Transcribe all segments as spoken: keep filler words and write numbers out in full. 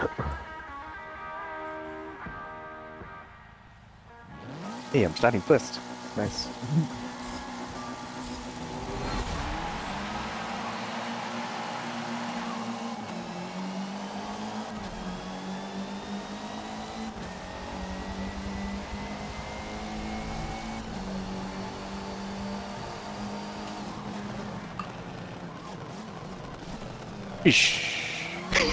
Hey, I'm starting first. Nice. Ish.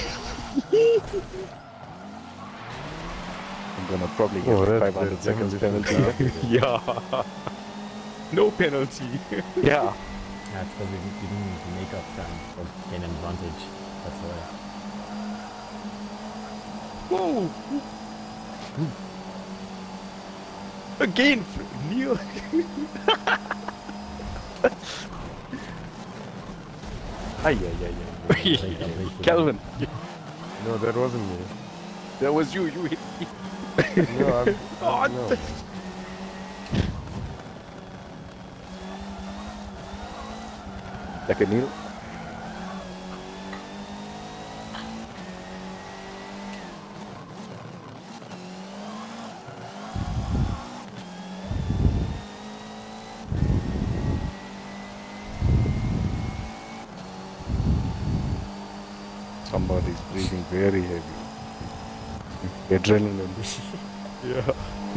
I'm gonna probably get Oh, like that's five hundred the seconds penalty. penalty. Yeah. No penalty. Yeah. That's because we, we didn't make up time or gain an advantage. That's why. Whoa! Again, Neil. Ay, ay, ay, ay. Calvin. No, that wasn't me. That was you. You hit me. No, I'm, Oh, I'm no. Like a Neil. Somebody's breathing very heavy. Adrenaline. Yeah.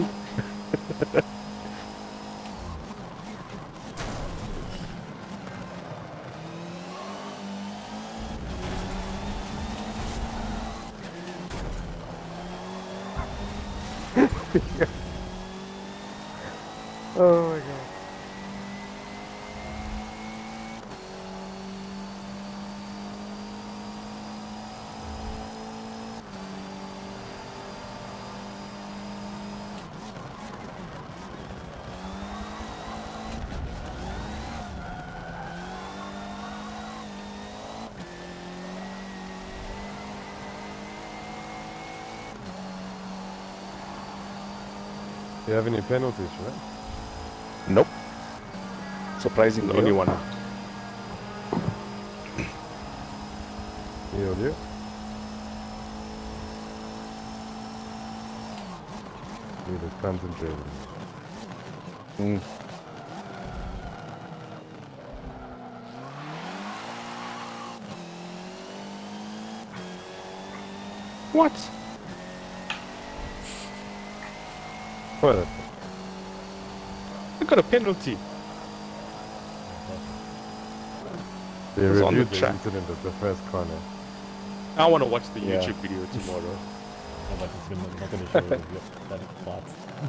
Oh my god. Do you have any penalties, right? Nope. Surprisingly, only one. You do? Need to concentrate. Mm. What? What? I got a penalty. They was on reviewed the the track. incident at the first corner. I want to watch the Yeah. YouTube video tomorrow. No, but it's gonna, not going to show you that part.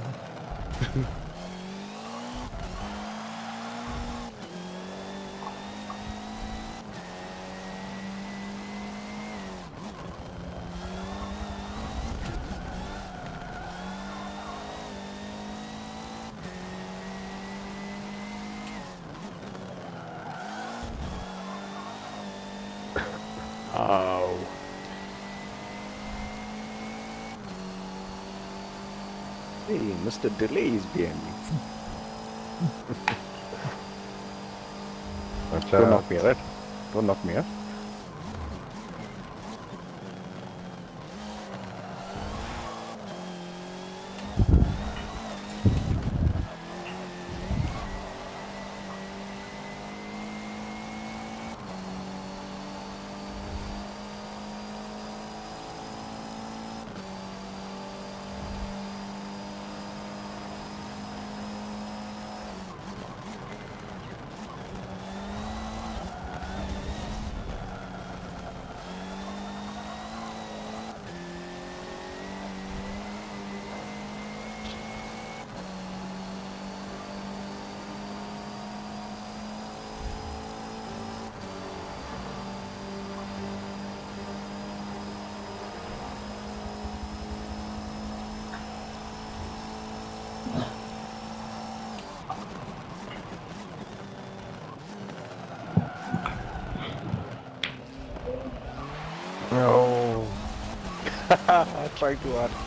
Ow. Hey, Mister Delay is behind me. Watch Don't out. knock me, right? Don't knock me, huh? No. I tried too hard.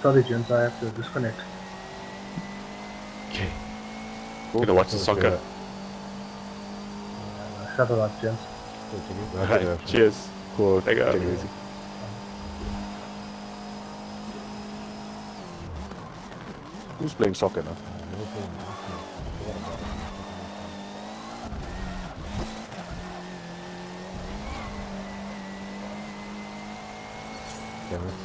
Sorry, gents, I have to disconnect. Okay. Gonna watch the soccer. Uh, shuttle up, gents. Yeah. Right. Cheers. Cool. Take it Take it easy. easy. Who's playing soccer now? Liverpool and Arsenal. I forgot about it. Damn it.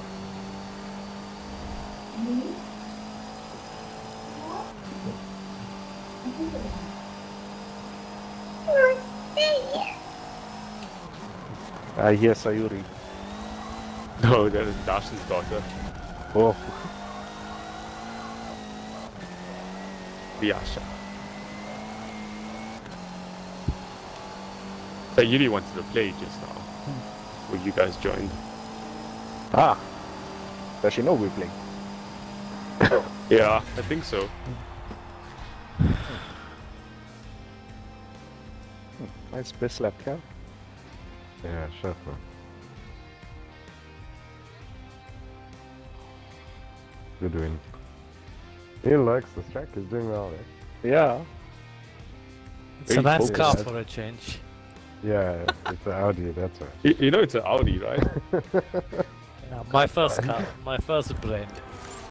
I hear Sayuri. No, that is Dash's daughter. Oh, Vyasha. So Yuri wanted to play just now. Well, you guys joined. ah. Does she know we're playing? Yeah, I think so. Nice best slap, Cal. Yeah, chef, man. Good win. He likes the track, he's doing well, eh? Yeah. It's a Very nice focused. car for a change. Yeah, it's an Audi, that's right. You, you know it's an Audi, right? Yeah, my first car, my first brand.